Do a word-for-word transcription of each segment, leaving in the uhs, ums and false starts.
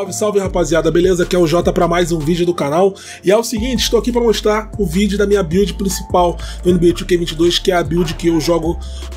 Salve, salve rapaziada, beleza? Aqui é o Jota para mais um vídeo do canal. E é o seguinte, estou aqui para mostrar o vídeo da minha build principal do N B A dois K vinte e dois, que é a build que eu jogo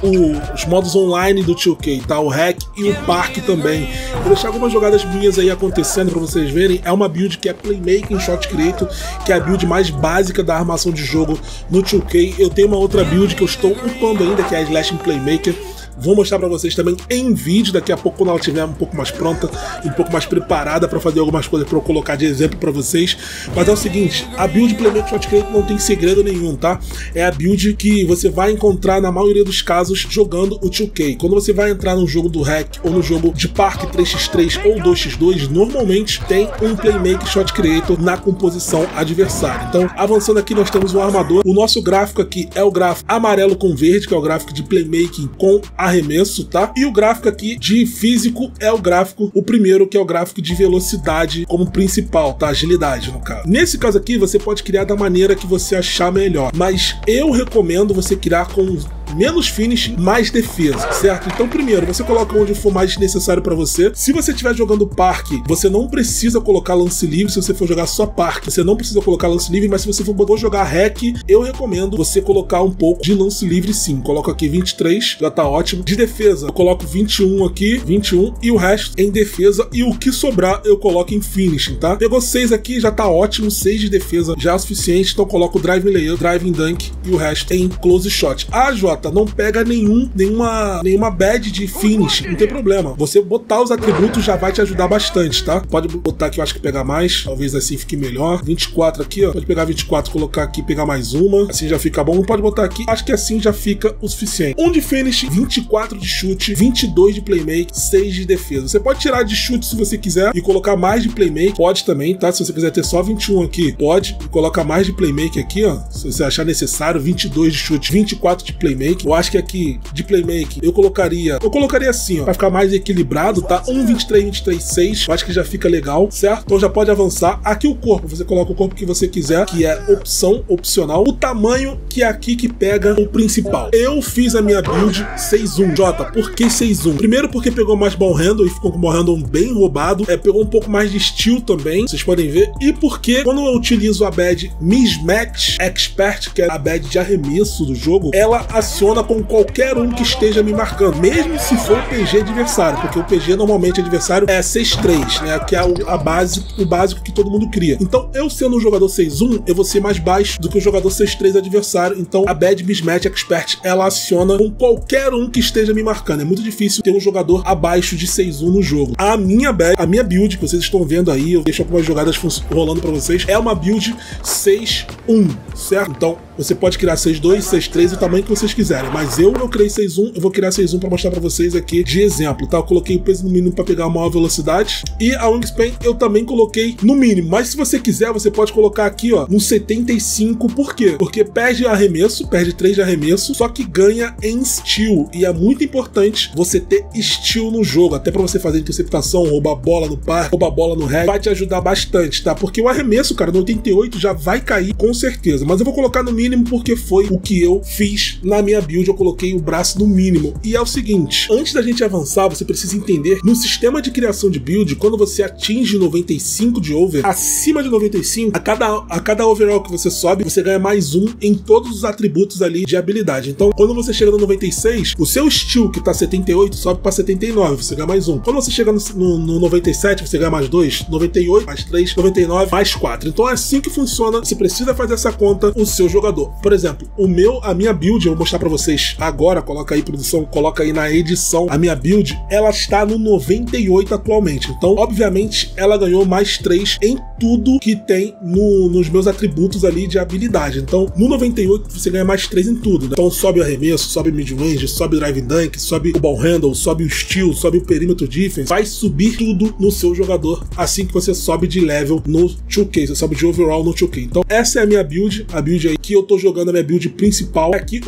o, os modos online do dois K, tá? O hack e o parque também. Vou deixar algumas jogadas minhas aí acontecendo para vocês verem. É uma build que é Playmaking Shot Creator, que é a build mais básica da armação de jogo no dois K. Eu tenho uma outra build que eu estou upando ainda, que é a Slashing Playmaker. Vou mostrar pra vocês também em vídeo daqui a pouco, quando ela estiver um pouco mais pronta, um pouco mais preparada pra fazer algumas coisas pra eu colocar de exemplo pra vocês. Mas é o seguinte, a build Playmaking Shot Creator não tem segredo nenhum, tá? É a build que você vai encontrar na maioria dos casos jogando o dois K. Quando você vai entrar no jogo do hack ou no jogo de parque três por três ou dois por dois, normalmente tem um Playmaking Shot Creator na composição adversária. Então, avançando aqui, nós temos o armador. O nosso gráfico aqui é o gráfico amarelo com verde, que é o gráfico de Playmaking com arremesso, tá? E o gráfico aqui de físico é o gráfico, o primeiro, que é o gráfico de velocidade como principal, tá? Agilidade, no caso. Nesse caso aqui, você pode criar da maneira que você achar melhor, mas eu recomendo você criar com menos finish, mais defesa, certo? Então, primeiro, você coloca onde for mais necessário pra você. Se você estiver jogando parque, você não precisa colocar lance livre. Se você for jogar só parque, você não precisa colocar lance livre, mas se você for jogar hack, eu recomendo você colocar um pouco de lance livre, sim. Coloco aqui vinte e três, já tá ótimo. De defesa, eu coloco vinte e um aqui, vinte e um, e o resto em defesa, e o que sobrar eu coloco em finishing, tá? Pegou seis aqui, já tá ótimo. seis de defesa já é o suficiente, então coloco driving layup, driving dunk e o resto em close shot. Ah, Jota, não pega nenhum, nenhuma, nenhuma bad de finish, não tem problema. Você botar os atributos já vai te ajudar bastante, tá? Pode botar aqui, eu acho que pegar mais, talvez assim fique melhor. vinte e quatro aqui, ó. Pode pegar vinte e quatro, colocar aqui, pegar mais uma. Assim já fica bom. Pode botar aqui, acho que assim já fica o suficiente. um de finish, vinte e quatro de chute, vinte e dois de playmake, seis de defesa. Você pode tirar de chute se você quiser e colocar mais de playmake, pode também, tá? Se você quiser ter só vinte e um aqui, pode. E colocar mais de playmake aqui, ó. Se você achar necessário, vinte e dois de chute, vinte e quatro de playmake. Eu acho que aqui, de playmaking, eu colocaria eu colocaria assim, ó, pra ficar mais equilibrado, tá? um, vinte e três, vinte e três, seis. Eu acho que já fica legal, certo? Então já pode avançar. Aqui o corpo, você coloca o corpo que você quiser, que é opção, opcional. O tamanho, que é aqui que pega o principal. Eu fiz a minha build seis um. Jota, por que seis um? Primeiro porque pegou mais ball handle e ficou com o ball handle bem roubado. É, pegou um pouco mais de steel também, vocês podem ver. E porque quando eu utilizo a bad Mismatch Expert, que é a bad de arremesso do jogo, ela aciona com qualquer um que esteja me marcando, mesmo se for o P G adversário, porque o P G normalmente adversário é seis três, né, que é a base, o básico que todo mundo cria. Então, eu sendo um jogador seis um, eu vou ser mais baixo do que o jogador seis três adversário. Então, a bad Mismatch Expert, ela aciona com qualquer um que esteja me marcando. É muito difícil ter um jogador abaixo de seis um no jogo. A minha bad, a minha build, que vocês estão vendo aí, eu deixo algumas jogadas rolando pra vocês, é uma build seis um, certo? Então, você pode criar seis dois, seis três, o tamanho que vocês quiserem, mas eu não criei seis um, eu vou criar seis um para mostrar para vocês aqui de exemplo, tá? Eu coloquei o peso no mínimo para pegar a maior velocidade e a wingspan eu também coloquei no mínimo, mas se você quiser, você pode colocar aqui, ó, no setenta e cinco. Por quê? Porque perde arremesso, perde três de arremesso, só que ganha em steal, e é muito importante você ter steal no jogo, até para você fazer interceptação, roubar bola no parque, roubar bola no hack, vai te ajudar bastante, tá? Porque o arremesso, cara, no oitenta e oito já vai cair com certeza, mas eu vou colocar no mínimo porque foi o que eu fiz na minha build. Eu coloquei o braço no mínimo. E é o seguinte, antes da gente avançar, você precisa entender, no sistema de criação de build, quando você atinge noventa e cinco de over, acima de noventa e cinco, a cada, a cada overall que você sobe, você ganha mais um em todos os atributos ali de habilidade. Então, quando você chega no noventa e seis, o seu steal, que tá setenta e oito, sobe pra setenta e nove, você ganha mais um. Quando você chega no, no, no noventa e sete, você ganha mais dois, noventa e oito, mais três, noventa e nove, mais quatro. Então é assim que funciona. Você precisa fazer essa conta o seu jogador. Por exemplo, o meu, a minha build, eu vou mostrar pra vocês agora, coloca aí, produção, coloca aí na edição, a minha build, ela está no noventa e oito atualmente. Então, obviamente, ela ganhou mais três em tudo que tem no, nos meus atributos ali de habilidade. Então, no noventa e oito, você ganha mais três em tudo, né? Então, sobe o arremesso, sobe o mid-range, sobe o driving dunk, sobe o ball handle, sobe o steal, sobe o perímetro defense, vai subir tudo no seu jogador, assim que você sobe de level no dois K, você sobe de overall no dois K. Então, essa é a minha build, a build aí que eu tô jogando, a minha build principal. Aqui, o meu T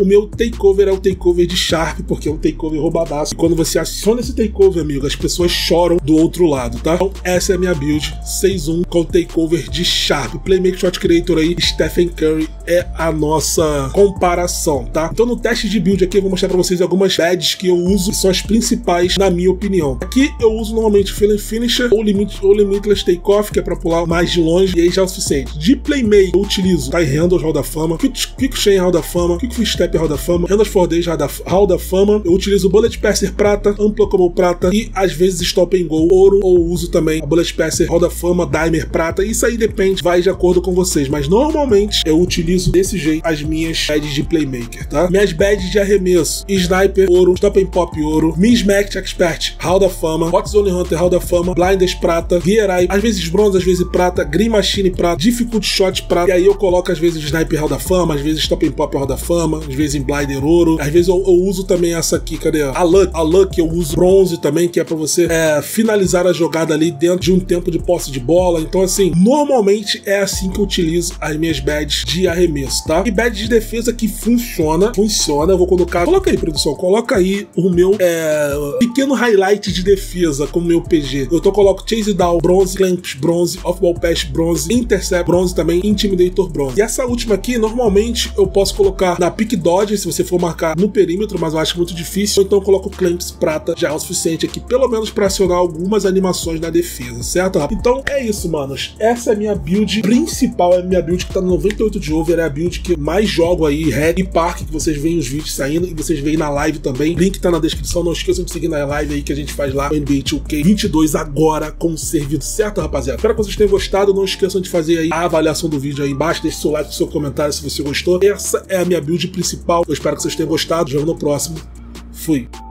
takeover é o takeover de Sharp, porque é um takeover roubadaço. E quando você aciona esse takeover, amigo, as pessoas choram do outro lado, tá? Então essa é a minha build, seis um com takeover de Sharp. Playmaker Shot Creator aí, Stephen Curry é a nossa comparação, tá? Então no teste de build aqui eu vou mostrar pra vocês algumas badges que eu uso, que são as principais na minha opinião. Aqui eu uso normalmente Feeling Finisher ou, limit, ou Limitless Takeoff, que é pra pular mais de longe, e aí já é o suficiente. De Playmaker eu utilizo Tie Handles, Hall da Fama, Quick, quick Chain, Hall da Fama, Quick Free Step, Hall da Fama, Handles for Days, Hall da Fama. Eu utilizo Bullet Passer Prata, Unblockable Prata e às vezes Stop and Go Ouro, ou uso também a Bullet Passer, Hall da Fama, Dimer Prata. Isso aí depende, vai de acordo com vocês, mas normalmente eu utilizo desse jeito as minhas badges de Playmaker, tá? Minhas badges de arremesso: Sniper, Ouro, Stop and Pop, Ouro, Mismatch Expert, Hall da Fama, Hot Zone Hunter, Hall da Fama, Blinders Prata, Gear Eye, às vezes bronze, às vezes prata, Green Machine Prata, Difficult Shot Prata, e aí eu coloco às vezes Sniper Hall da Fama, às vezes Stop and Pop Hall da Fama, às vezes em Blinder Ouro, às vezes eu, eu uso também essa aqui, cadê? A Luck, a Luck eu uso bronze também, que é pra você é, finalizar a jogada ali dentro de um tempo de posse de bola. Então assim, normalmente é assim que eu utilizo as minhas badges de arremesso, tá? E badge de defesa que funciona, funciona, eu vou colocar, coloca aí, produção, coloca aí o meu é, pequeno highlight de defesa com o meu P G. Eu tô coloco Chase Down, bronze, Clamps, bronze, Off-Ball Pass, bronze, Intercept, bronze também, Intimidator, bronze. E essa última aqui, normalmente eu posso colocar na Pick Dodge, se você for marcar no perímetro, mas eu acho muito difícil, ou então eu coloco Clamps prata, já é o suficiente aqui, pelo menos pra acionar algumas animações na defesa, certo? Então é isso, manos. Essa é a minha build principal, é a minha build que tá no noventa e oito de over, é a build que mais jogo aí, Red e Park, que vocês veem os vídeos saindo e vocês veem na live também. Link tá na descrição, não esqueçam de seguir na live aí que a gente faz lá, o N B A two K vinte e dois agora com servido, certo, rapaziada? Espero que vocês tenham gostado, não esqueçam de fazer aí a avaliação do vídeo aí embaixo, deixe seu like, seu comentário se você gostou. Essa é a minha build principal, eu espero que vocês tenham gostado, jogo no próximo, fui!